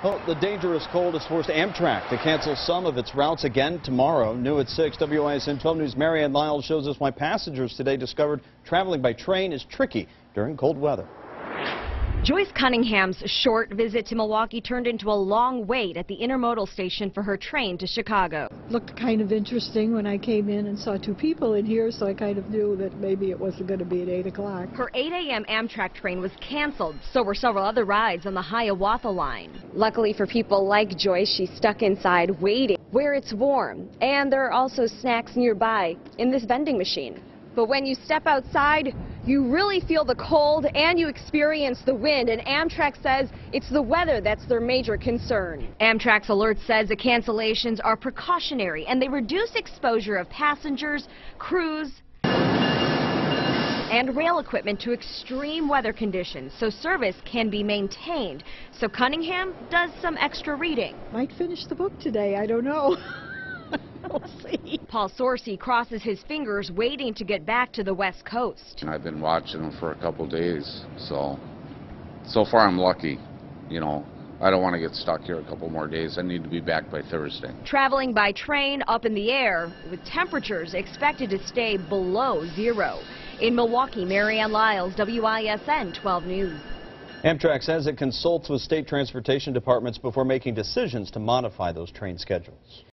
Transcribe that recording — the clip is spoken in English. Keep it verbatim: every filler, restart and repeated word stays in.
Well, the dangerous cold has forced Amtrak to cancel some of its routes again tomorrow. New at six, W I S N twelve News' Marianne Lyles shows us why passengers today discovered traveling by train is tricky during cold weather. Joyce Cunningham's short visit to Milwaukee turned into a long wait at the intermodal station for her train to Chicago. Looked kind of interesting when I came in and saw two people in here, so I kind of knew that maybe it wasn't going to be at eight o'clock. Her eight A M Amtrak train was canceled, so were several other rides on the Hiawatha line. Luckily for people like Joyce, she's stuck inside waiting where it's warm, and there are also snacks nearby in this vending machine. But when you step outside, you really feel the cold and you experience the wind, and Amtrak says it's the weather that's their major concern. Amtrak's alert says the cancellations are precautionary and they reduce exposure of passengers, crews, and rail equipment to extreme weather conditions so service can be maintained. So Cunningham does some extra reading. Might finish the book today, I don't know. We'll see. Paul Sorcy crosses his fingers waiting to get back to the West Coast. And I've been watching them for a couple days, so so far I'm lucky. You know, I don't want to get stuck here a couple more days. I need to be back by Thursday. Traveling by train up in the air with temperatures expected to stay below zero. In Milwaukee, Marianne Lyles, W I S N twelve News. Amtrak says it consults with state transportation departments before making decisions to modify those train schedules.